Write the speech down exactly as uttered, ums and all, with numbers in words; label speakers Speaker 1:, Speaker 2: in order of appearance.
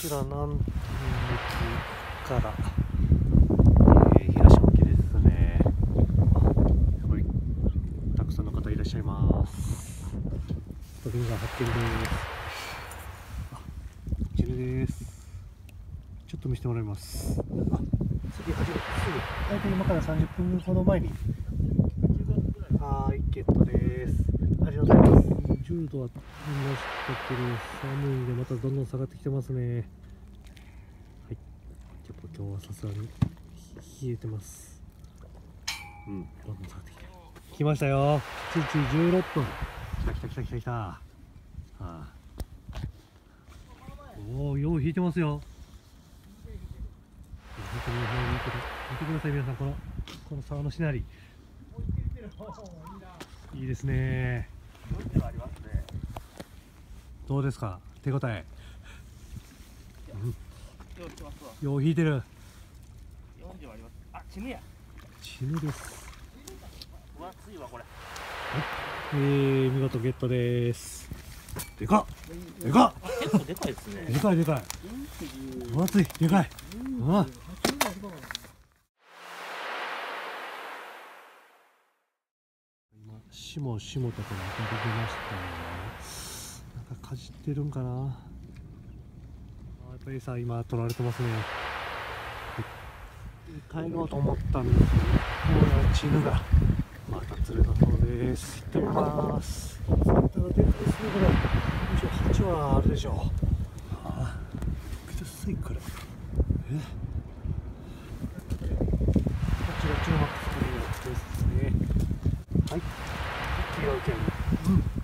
Speaker 1: ちら南天駅から、えー、東沖ですね。すごいたくさんの方いらっしゃいます。ストリンガー発見です。あ、こちらです。ちょっと見せてもらいます。あ、次始めすぐ大体今からさんじゅっぷんほど前に。はい、ゲットです。ありがとうございます。じゅうどありましたけど、寒いんでまたどんどん下がってきてますね。はい、やっぱ今日はさすがに冷えてます。うん、どんどん下がってきて来ましたよ。しちじじゅうろっぷん。来た来た来た来た来た。はあ、おお、よう引いてますよ。本当に見てください皆さん、このこの沢のしなりいいですね。どうですか、手応え。うん、よう引いてる。よんじゅうあります。あ、チヌや。チヌです。分厚いわこれ。えー、見事ゲットです。でかっ、でかっ、結構でかいですね。でかいでかい。分厚い、でかい。うん。今しもしもとかが出てきました。なんかかじってるんかな。あ、やっぱりさ、今取られてますね。帰ろうと思ったんですけど、もうチヌがまた釣れたそうです。行ってみます。釣れたらでかいですねこれ。はちはあるでしょう。ああ、見てくださいこれ。え、こちら中マックスというケースですね。はい、違う件。うん。